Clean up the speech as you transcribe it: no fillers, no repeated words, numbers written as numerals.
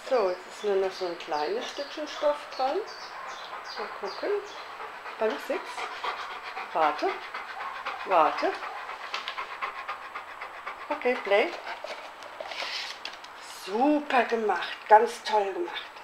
So, jetzt ist nur noch so ein kleines Stückchen Stoff dran. Mal gucken. Beim 6. Warte. Warte. Okay, Play. Super gemacht. Ganz toll gemacht.